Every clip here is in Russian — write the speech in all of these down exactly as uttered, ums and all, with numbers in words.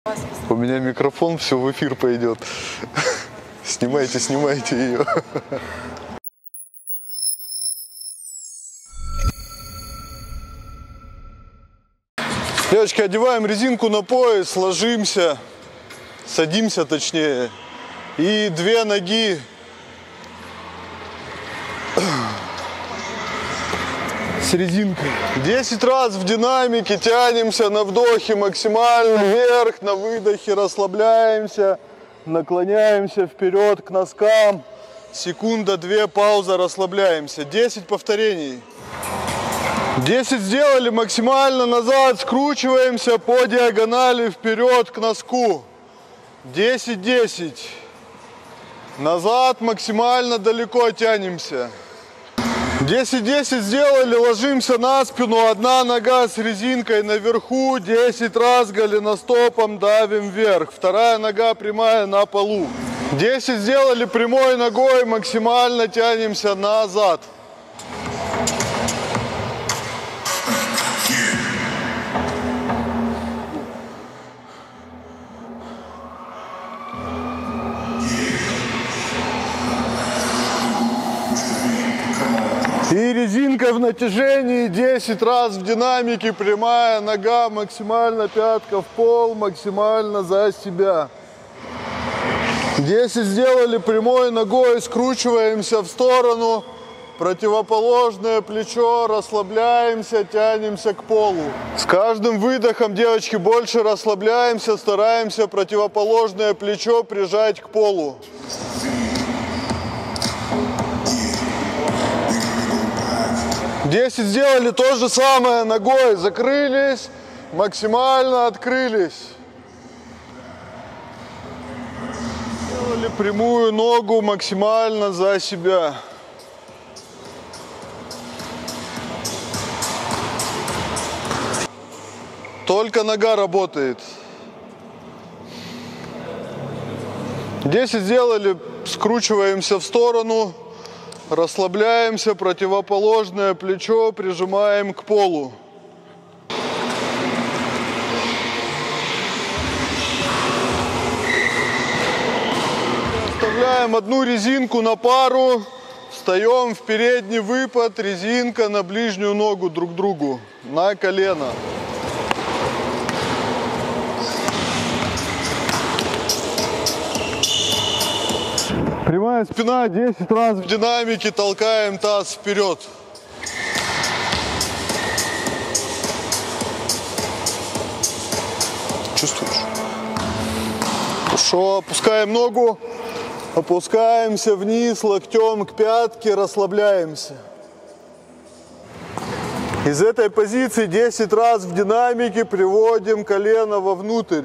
У меня микрофон, все в эфир пойдет. Снимайте, снимайте ее. Девочки, одеваем резинку на пояс, ложимся, садимся точнее. И две ноги с резинкой. десять раз в динамике тянемся на вдохе максимально вверх, на выдохе расслабляемся, наклоняемся вперед к носкам. Секунда-две, пауза, расслабляемся. десять повторений. десять сделали, максимально назад, скручиваемся по диагонали вперед к носку. десять десять. Назад максимально далеко тянемся. десять десять сделали, ложимся на спину, одна нога с резинкой наверху, десять раз голеностопом давим вверх, вторая нога прямая на полу. десять сделали, прямой ногой максимально тянемся назад. И резинка в натяжении, десять раз в динамике, прямая нога, максимально пятка в пол, максимально за себя. десять сделали, прямой ногой скручиваемся в сторону, противоположное плечо, расслабляемся, тянемся к полу. С каждым выдохом, девочки, больше расслабляемся, стараемся противоположное плечо прижать к полу. десять сделали, то же самое, ногой закрылись, максимально открылись. Сделали прямую ногу максимально за себя. Только нога работает. десять сделали, скручиваемся в сторону. Расслабляемся, противоположное плечо прижимаем к полу. Оставляем одну резинку на пару, встаем в передний выпад, резинка на ближнюю ногу друг к другу, на колено. Прямая спина, десять раз в динамике, толкаем таз вперед. Чувствуешь? Хорошо, опускаем ногу, опускаемся вниз, локтем к пятке, расслабляемся. Из этой позиции десять раз в динамике приводим колено вовнутрь.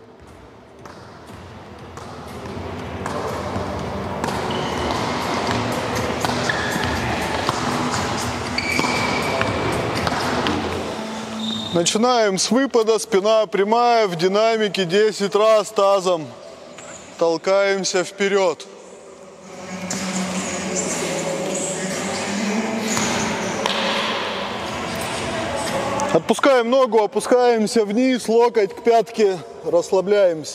Начинаем с выпада, спина прямая, в динамике десять раз тазом толкаемся вперед. Отпускаем ногу, опускаемся вниз, локоть к пятке, расслабляемся.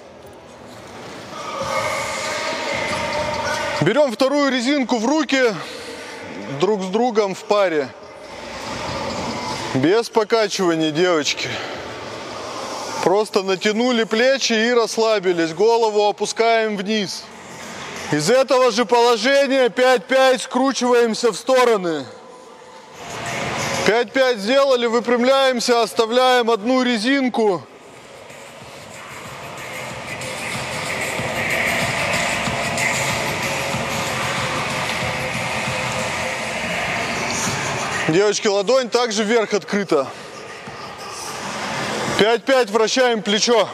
Берем вторую резинку в руки, друг с другом в паре. Без покачивания, девочки. Просто натянули плечи и расслабились. Голову опускаем вниз. Из этого же положения пять пять скручиваемся в стороны. пять пять сделали, выпрямляемся, оставляем одну резинку. Девочки, ладонь также вверх открыта. пять пять вращаем плечо.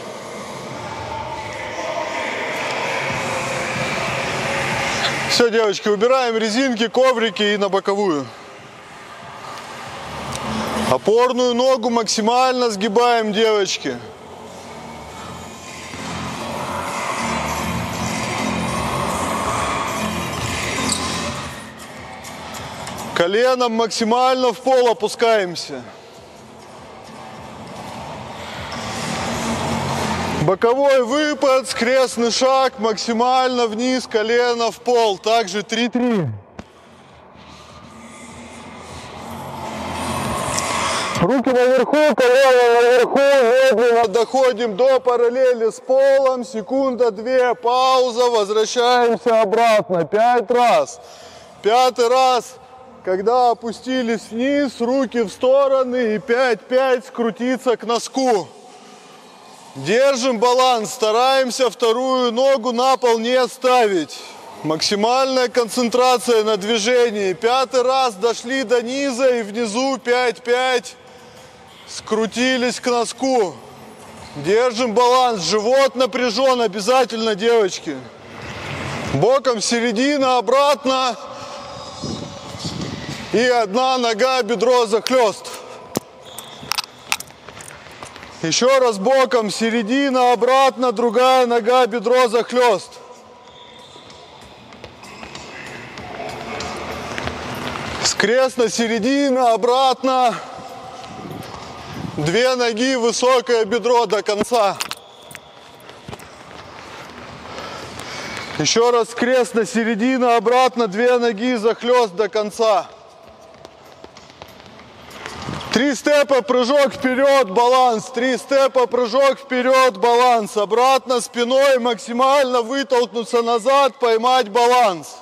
Все, девочки, убираем резинки, коврики и на боковую. Опорную ногу максимально сгибаем, девочки. Коленом максимально в пол опускаемся. Боковой выпад, скрестный шаг, максимально вниз, колено в пол. Также три-три. Руки наверху, колено наверху, медленно доходим до параллели с полом. Секунда-две, пауза, возвращаемся обратно. Пять раз. Пятый раз, когда опустились вниз, руки в стороны и пять-пять скрутиться к носку. Держим баланс, стараемся вторую ногу на пол не ставить. Максимальная концентрация на движении. Пятый раз дошли до низа и внизу пять-пять. Скрутились к носку. Держим баланс. Живот напряжен обязательно, девочки. Боком середина, обратно. И одна нога, бедро захлест. Еще раз боком, середина, обратно, другая нога, бедро захлест. Скрестно, середина, обратно. Две ноги, высокое бедро до конца. Еще раз скрестно, середина, обратно, две ноги, захлест до конца. Три степа, прыжок вперед, баланс. Три степа, прыжок вперед, баланс. Обратно спиной, максимально вытолкнуться назад, поймать баланс.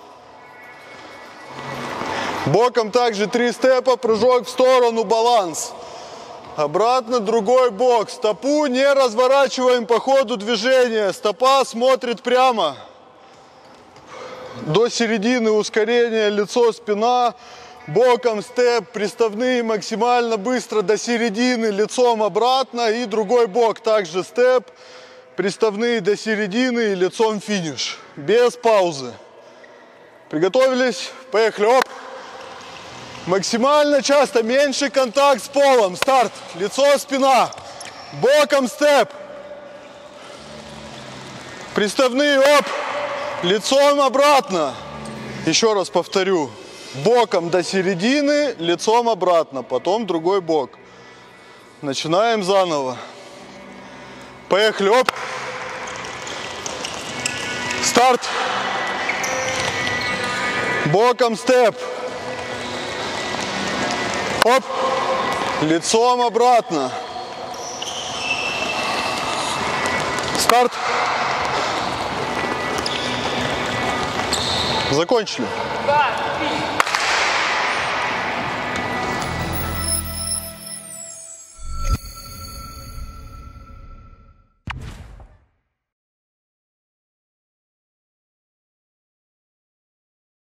Боком также три степа, прыжок в сторону, баланс. Обратно другой бок. Стопу не разворачиваем по ходу движения. Стопа смотрит прямо. До середины ускорения, лицо, спина. Боком степ, приставные максимально быстро до середины, лицом обратно. И другой бок также степ, приставные до середины и лицом финиш. Без паузы. Приготовились? Поехали. Оп. Максимально часто, меньше контакт с полом. Старт. Лицо, спина. Боком степ. Приставные, оп. Лицом обратно. Еще раз повторю. Боком до середины, лицом обратно. Потом другой бок. Начинаем заново. Поехали. Оп. Старт. Боком степ. Оп, лицом обратно. Старт. Закончили.